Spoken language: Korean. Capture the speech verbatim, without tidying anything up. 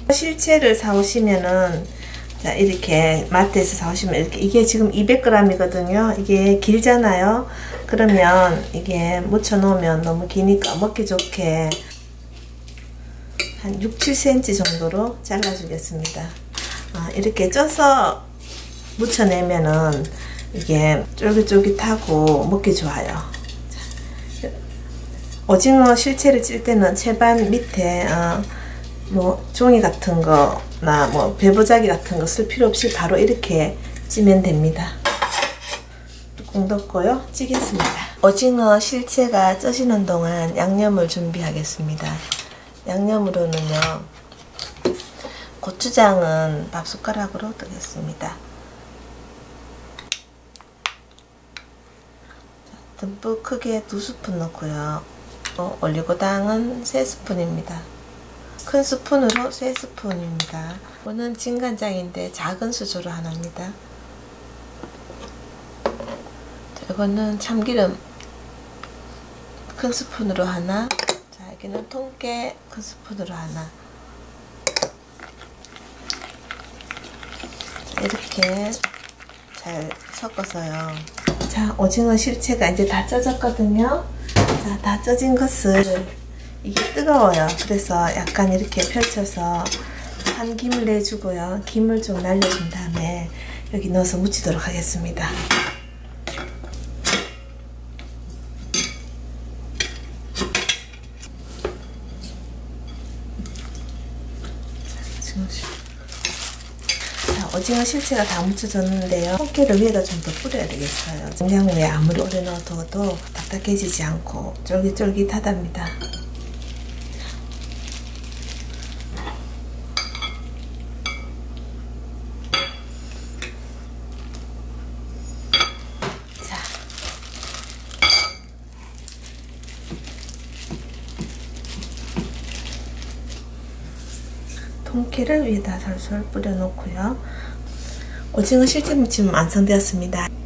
실체를 사오시면은 자 이렇게 마트에서 사오시면 이렇게 이게 지금 이백 그램이거든요. 이게 길잖아요. 그러면 이게 묻혀 놓으면 너무 기니까 먹기 좋게 한 육, 칠 센티미터 정도로 잘라 주겠습니다. 아, 이렇게 쪄서 묻혀내면은 이게 쫄깃쫄깃하고 먹기 좋아요. 오징어 실체를 찔 때는 채반 밑에 어, 뭐 종이 같은 거나 뭐 배보자기 같은 거 쓸 필요 없이 바로 이렇게 찌면 됩니다. 뚜껑 덮고요. 찌겠습니다. 오징어 실체가 쪄지는 동안 양념을 준비하겠습니다. 양념으로는요, 고추장은 밥 숟가락으로 뜨겠습니다. 듬뿍 크게 두 스푼 넣고요. 어, 올리고당은 세 스푼입니다. 큰 스푼으로 세 스푼입니다. 이거는 진간장인데 작은 수저로 하나입니다. 자, 이거는 참기름 큰 스푼으로 하나. 자, 여기는 통깨 큰 스푼으로 하나. 자, 이렇게 잘 섞어서요. 자, 오징어 실체가 이제 다 쪄졌거든요. 자, 다 쪄진 것을, 이게 뜨거워요. 그래서 약간 이렇게 펼쳐서 한 김을 내주고요. 김을 좀 날려준 다음에 여기 넣어서 묻히도록 하겠습니다. 자, 오징어 실체가 다 묻혀졌는데요. 통깨를 위에다 좀 더 뿌려야 되겠어요. 냉장고에 아무리 오래 넣어둬도 딱딱해지지 않고 쫄깃쫄깃하답니다. 자, 통깨를 위에다 솔솔 뿌려 놓고요. 오징어 실체 무침 완성되었습니다.